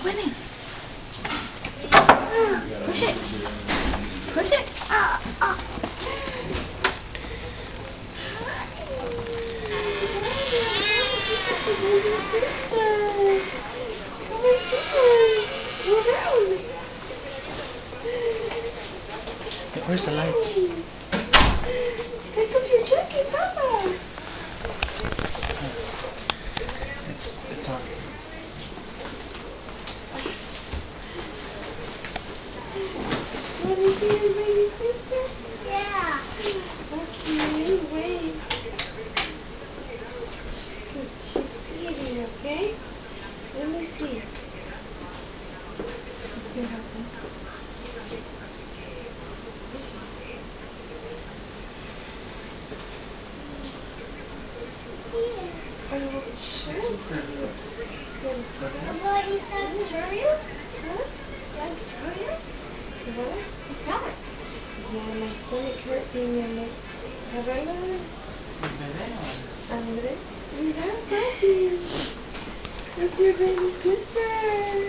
puede. Push it. Push it. Where's the lights? Take off your jacket, Papa. It's on. Want to see your baby sister? Yeah. Okay, wait. Because she's eating, okay? Let me see. Oh, sure. What is that cereal? Huh? Is that cereal? What? What's that? Yeah, my stomach hurt me, mi amor. Agarra, Andrés. Mira, papi. It's your baby sister.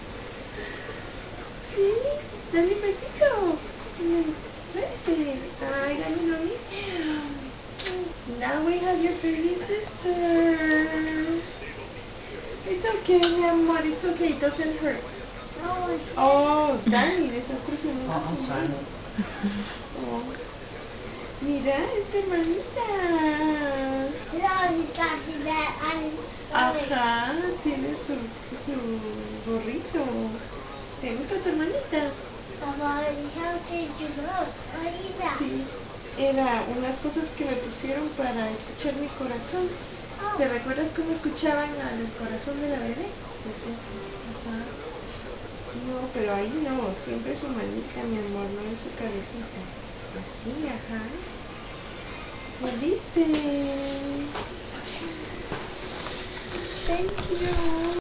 See? Dale un besito. Vete. Ay, dale un besito. Now we have your baby sister. It's okay, mi amor. It's okay. It doesn't hurt. No, Oh, Dani, le estás presionando I'm su sorry. mano. Oh. Mira, es tu hermanita. no, got that on his stomach. Ajá, tiene su gorrito. ¿Te gusta tu hermanita? Papa, how did you know? What is that? Sí. Era unas cosas que me pusieron para escuchar mi corazón. Oh. ¿Te recuerdas cómo escuchaban al corazón de la bebé? Pues eso. Ajá. No, pero ahí no, siempre su manita, mi amor, no en su cabecita. Así, ajá. ¿Volviste? Thank you.